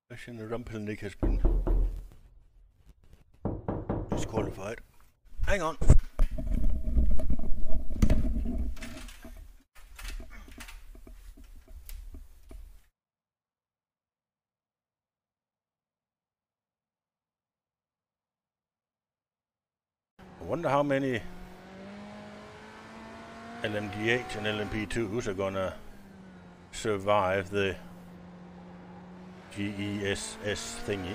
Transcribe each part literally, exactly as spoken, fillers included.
Russian Rumpelnick has been disqualified. Hang on. I wonder how many L M D H and L M P twos are gonna survive the G E S S thingy.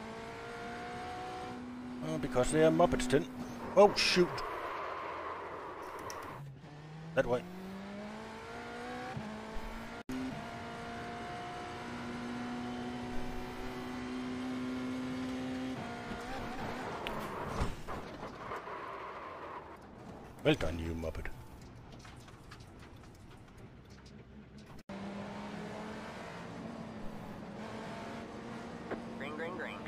Oh, because they are Muppets then. Oh, shoot! That way. Well done, you Muppet. Green, green, green.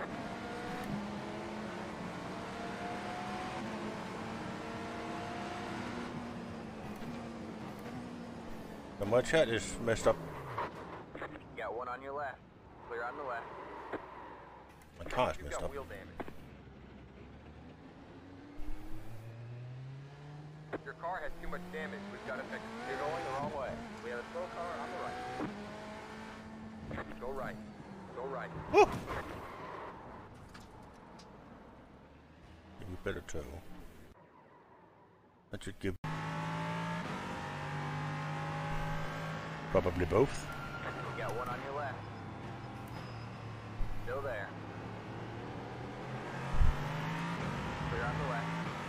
So my chat is messed up. Got one on your left. Clear on the left. My car is You've messed got up. wheel damage. Your car has too much damage. We've got to fix it. You're going the wrong way. We have a slow car on the right. Go right. Go right. Woo! You better tow. That should give probably both. You got one on your left. Still there. Clear on the left.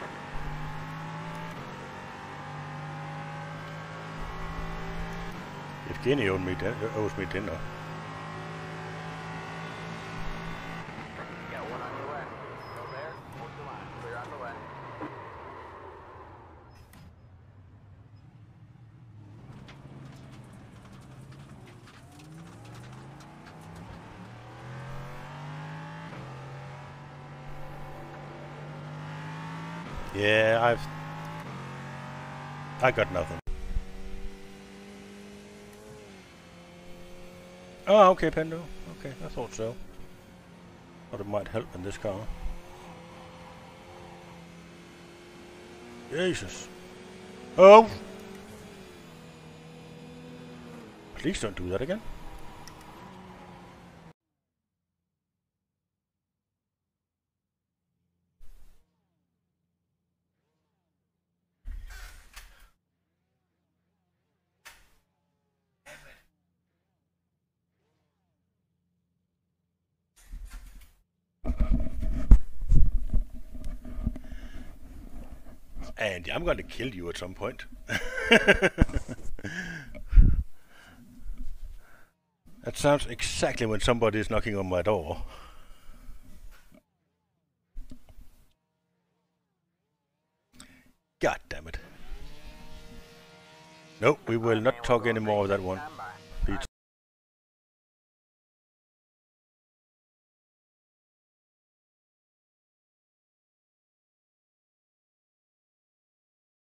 If Kenny owed me din owes me dinner. You got one on your left. Still there. Hold the line. Clear on the left. Yeah, I've I got nothing. Oh, okay, Pendo. Okay, I thought so. Thought it might help in this car. Jesus. Oh! Please don't do that again. Andy, I'm going to kill you at some point. That sounds exactly when somebody is knocking on my door. God damn it. No, we will not talk anymore of that one.